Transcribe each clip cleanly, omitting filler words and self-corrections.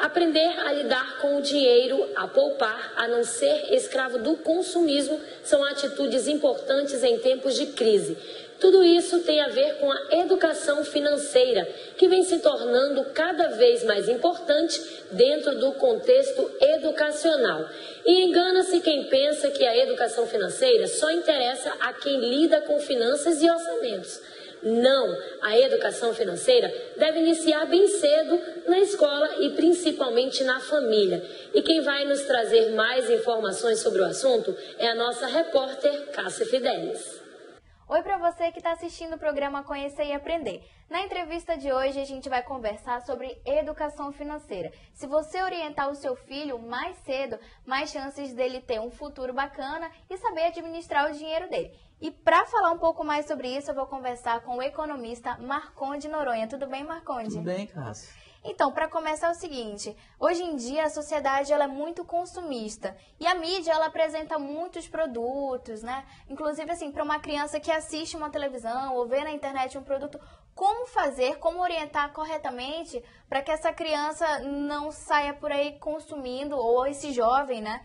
Aprender a lidar com o dinheiro, a poupar, a não ser escravo do consumismo, são atitudes importantes em tempos de crise. Tudo isso tem a ver com a educação financeira, que vem se tornando cada vez mais importante dentro do contexto educacional. E engana-se quem pensa que a educação financeira só interessa a quem lida com finanças e orçamentos. Não, a educação financeira deve iniciar bem cedo na escola e principalmente na família. E quem vai nos trazer mais informações sobre o assunto é a nossa repórter Cássia Fidelis. Oi para você que está assistindo o programa Conhecer e Aprender. Na entrevista de hoje a gente vai conversar sobre educação financeira. Se você orientar o seu filho mais cedo, mais chances dele ter um futuro bacana e saber administrar o dinheiro dele. E para falar um pouco mais sobre isso, eu vou conversar com o economista Marconde Noronha. Tudo bem, Marconde? Tudo bem, Cássia. Então, para começar é o seguinte, hoje em dia a sociedade ela é muito consumista e a mídia ela apresenta muitos produtos, né? Inclusive assim, para uma criança que assiste uma televisão ou vê na internet um produto, como fazer, como orientar corretamente para que essa criança não saia por aí consumindo, ou esse jovem, né?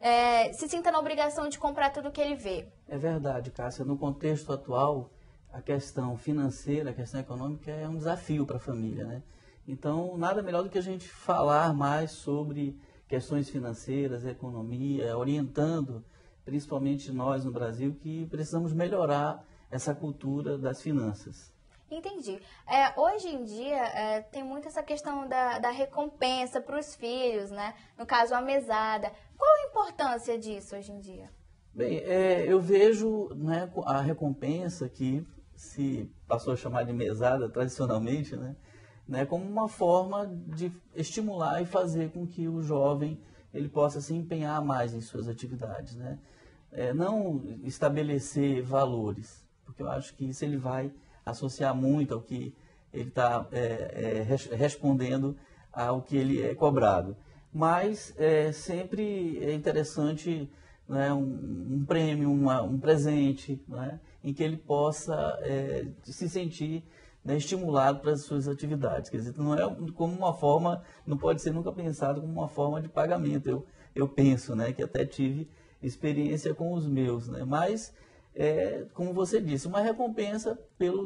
Se sinta na obrigação de comprar tudo que ele vê. É verdade, Cássia. No contexto atual, a questão financeira, a questão econômica é um desafio para a família, né? Então, nada melhor do que a gente falar mais sobre questões financeiras, economia, orientando, principalmente nós no Brasil, que precisamos melhorar essa cultura das finanças. Entendi. Hoje em dia tem muito essa questão da recompensa para os filhos, né? No caso, a mesada. Qual a importância disso hoje em dia? Bem, eu vejo, né, a recompensa que se passou a chamar de mesada tradicionalmente, né, como uma forma de estimular e fazer com que o jovem ele possa se empenhar mais em suas atividades, né? Não estabelecer valores, porque eu acho que isso ele vai associar muito ao que ele está respondendo ao que ele é cobrado. Mas sempre é interessante, né, um prêmio, um presente, né, em que ele possa se sentir, né, estimulado para as suas atividades. Quer dizer, não é como uma forma, não pode ser nunca pensado como uma forma de pagamento. Eu penso, né, que até tive experiência com os meus, né, mas como você disse, uma recompensa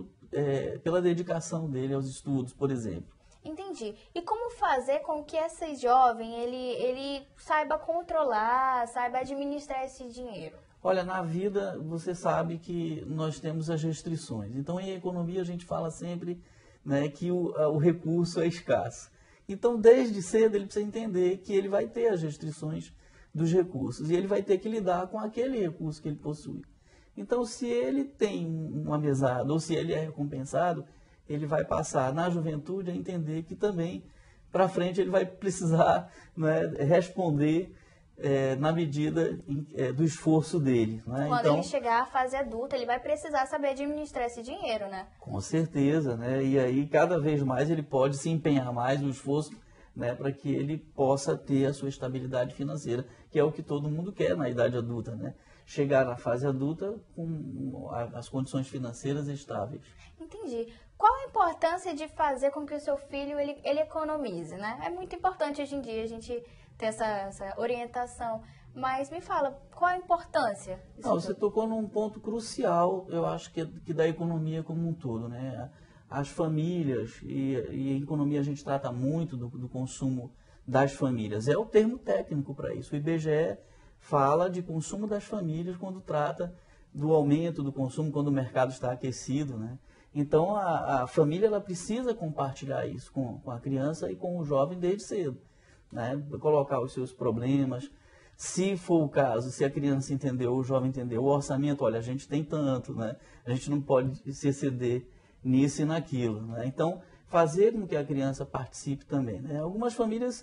pela dedicação dele aos estudos, por exemplo. Entendi. E como fazer com que esse jovem ele saiba controlar, saiba administrar esse dinheiro? Olha, na vida você sabe que nós temos as restrições. Então, em economia a gente fala sempre, né, que o recurso é escasso. Então, desde cedo ele precisa entender que ele vai ter as restrições dos recursos e ele vai ter que lidar com aquele recurso que ele possui. Então, se ele tem uma mesada ou se ele é recompensado, ele vai passar na juventude a entender que também, para frente, ele vai precisar, né, responder na medida do esforço dele. Né? Quando então, ele chegar à fase adulta, ele vai precisar saber administrar esse dinheiro, né? Com certeza, né? E aí, cada vez mais, ele pode se empenhar mais no esforço, né, para que ele possa ter a sua estabilidade financeira, que é o que todo mundo quer na idade adulta, né? Chegar na fase adulta com as condições financeiras estáveis. Entendi. Qual a importância de fazer com que o seu filho ele economize, né? É muito importante hoje em dia a gente ter essa orientação. Mas me fala, qual a importância? Não, você tocou num ponto crucial, eu acho que da economia como um todo, né? As famílias, e a economia a gente trata muito do consumo das famílias. É o termo técnico para isso. O IBGE fala de consumo das famílias quando trata do aumento do consumo, quando o mercado está aquecido, né? Então, a família ela precisa compartilhar isso com a criança e com o jovem desde cedo, né? Colocar os seus problemas. Se for o caso, se a criança entendeu, o jovem entendeu, o orçamento, olha, a gente tem tanto, né? A gente não pode se exceder nisso e naquilo, né? Então, fazer com que a criança participe também, né? Algumas famílias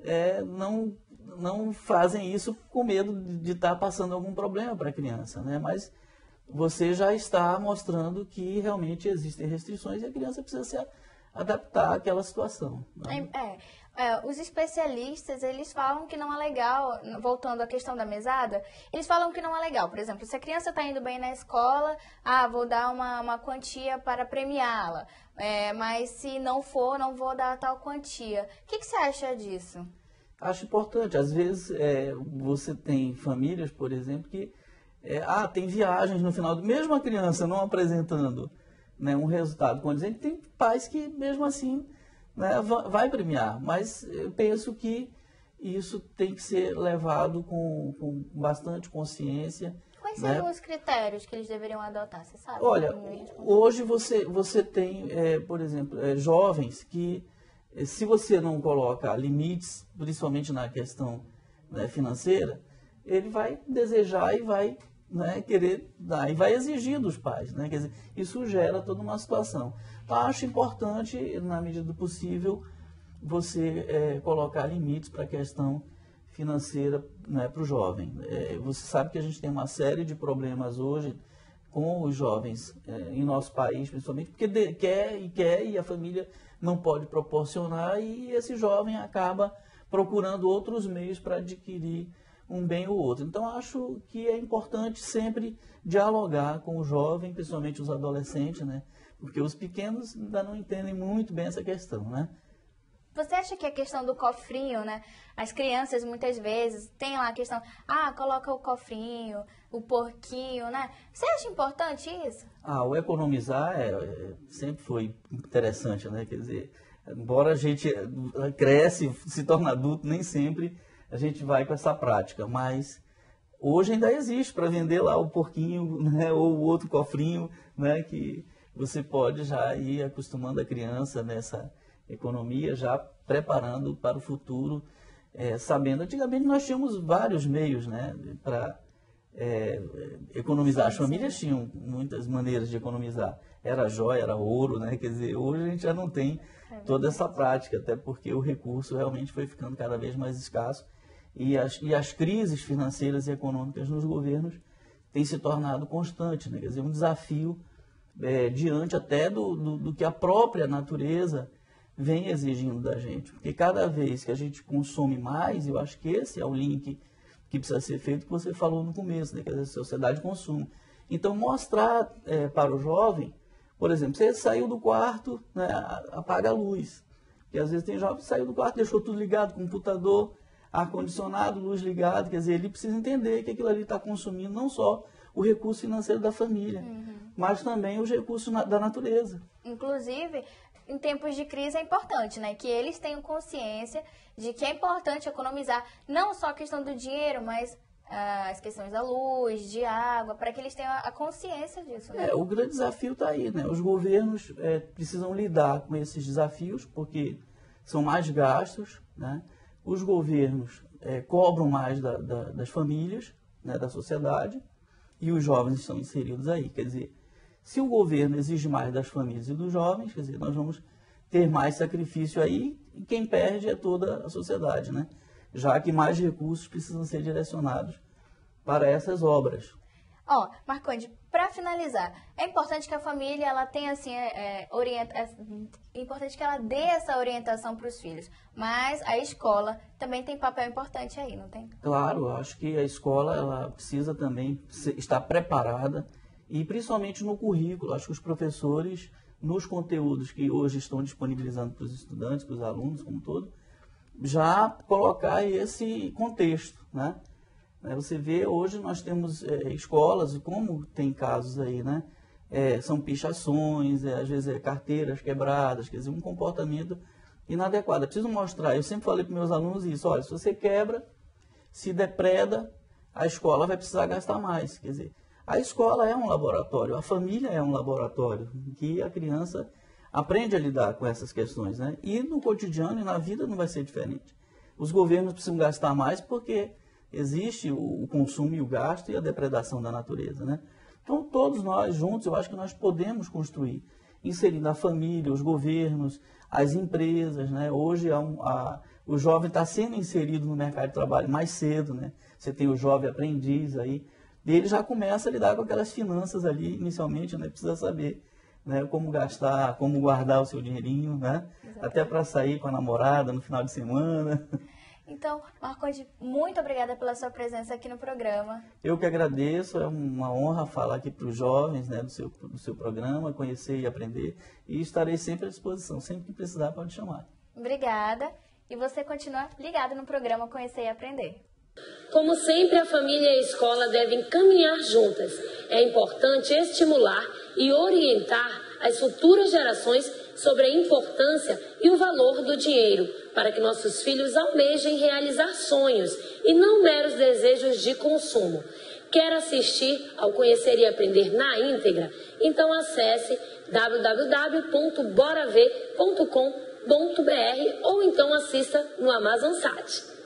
não fazem isso com medo de estar passando algum problema para a criança, né? Mas você já está mostrando que realmente existem restrições e a criança precisa se adaptar àquela situação, né? Os especialistas, eles falam que não é legal, voltando à questão da mesada, eles falam que não é legal. Por exemplo, se a criança está indo bem na escola, vou dar uma quantia para premiá-la. Mas se não for, não vou dar tal quantia. O que você acha disso? Acho importante. Às vezes, você tem famílias, por exemplo, que tem viagens no final do... Mesmo a criança não apresentando, né, um resultado condizente, tem pais que, mesmo assim, né, vai premiar. Mas eu penso que isso tem que ser levado com bastante consciência. Quais seriam os critérios que eles deveriam adotar, você sabe? Olha, hoje você tem, por exemplo, jovens que, se você não coloca limites, principalmente na questão, né, financeira, ele vai desejar e vai, né, querer dar, e vai exigir dos pais, né? Quer dizer, isso gera toda uma situação. Então, acho importante, na medida do possível, você colocar limites para a questão financeira, né, para o jovem. Você sabe que a gente tem uma série de problemas hoje com os jovens em nosso país, principalmente porque quer e a família não pode proporcionar, e esse jovem acaba procurando outros meios para adquirir um bem ou outro. Então, acho que é importante sempre dialogar com o jovem, principalmente os adolescentes, né? Porque os pequenos ainda não entendem muito bem essa questão, né? Você acha que a questão do cofrinho, né? As crianças muitas vezes têm lá a questão, coloca o cofrinho, o porquinho, né? Você acha importante isso? O economizar sempre foi interessante, né? Quer dizer, embora a gente cresce, se torna adulto, nem sempre a gente vai com essa prática, mas hoje ainda existe para vender lá o porquinho, né? Ou o outro cofrinho, né? Que você pode já ir acostumando a criança nessa economia, já preparando para o futuro, sabendo. Antigamente nós tínhamos vários meios, né, para economizar. As famílias tinham muitas maneiras de economizar. Era joia, era ouro, né? Quer dizer, hoje a gente já não tem toda essa prática, até porque o recurso realmente foi ficando cada vez mais escasso, e as crises financeiras e econômicas nos governos têm se tornado constantes, né? Quer dizer, um desafio diante até do que a própria natureza vem exigindo da gente. Porque cada vez que a gente consome mais, eu acho que esse é o link que precisa ser feito, que você falou no começo, né? Quer dizer, sociedade de consumo. Então, mostrar para o jovem, por exemplo, você saiu do quarto, né, apaga a luz. Porque às vezes tem jovem que saiu do quarto, deixou tudo ligado, computador, ar-condicionado, luz ligada. Quer dizer, ele precisa entender que aquilo ali está consumindo não só o recurso financeiro da família, mas também os recursos da natureza. Inclusive, em tempos de crise é importante, né? Que eles tenham consciência de que é importante economizar não só a questão do dinheiro, mas as questões da luz, de água, para que eles tenham a consciência disso, né? O grande desafio está aí, né? Os governos precisam lidar com esses desafios, porque são mais gastos, né? Os governos cobram mais das famílias, né, da sociedade, e os jovens estão inseridos aí. Quer dizer, se o governo exige mais das famílias e dos jovens, quer dizer, nós vamos ter mais sacrifício aí, e quem perde é toda a sociedade, né? Já que mais recursos precisam ser direcionados para essas obras. Marcondes, para finalizar, é importante que a família ela tenha assim, é importante que ela dê essa orientação para os filhos, mas a escola também tem papel importante aí, não tem? Claro, eu acho que a escola ela precisa também estar preparada, e principalmente no currículo. Acho que os professores, nos conteúdos que hoje estão disponibilizando para os estudantes, para os alunos como um todo, já colocar esse contexto, né? Você vê, hoje nós temos escolas, e como tem casos aí, né? São pichações, às vezes carteiras quebradas, quer dizer, um comportamento inadequado. É preciso mostrar, eu sempre falei para meus alunos isso, olha, se você quebra, se depreda, a escola vai precisar gastar mais. Quer dizer, a escola é um laboratório, a família é um laboratório, que a criança aprende a lidar com essas questões, né? E no cotidiano e na vida não vai ser diferente. Os governos precisam gastar mais porque existe o consumo e o gasto e a depredação da natureza, né? Então, todos nós juntos, eu acho que nós podemos construir, inserindo a família, os governos, as empresas, né? Hoje o jovem está sendo inserido no mercado de trabalho mais cedo, né? Você tem o jovem aprendiz aí, e ele já começa a lidar com aquelas finanças ali inicialmente, né? Precisa saber, né? Como gastar, como guardar o seu dinheirinho, né? Até para sair com a namorada no final de semana. Então, Marcondes, muito obrigada pela sua presença aqui no programa. Eu que agradeço, é uma honra falar aqui para os jovens, né, do seu programa, conhecer e aprender, e estarei sempre à disposição, sempre que precisar pode chamar. Obrigada, e você continua ligado no programa Conhecer e Aprender. Como sempre, a família e a escola devem caminhar juntas. É importante estimular e orientar as futuras gerações sobre a importância e o valor do dinheiro, para que nossos filhos almejem realizar sonhos e não meros desejos de consumo. Quer assistir ao Conhecer e Aprender na íntegra? Então acesse www.boraver.com.br ou então assista no Amazon Sat.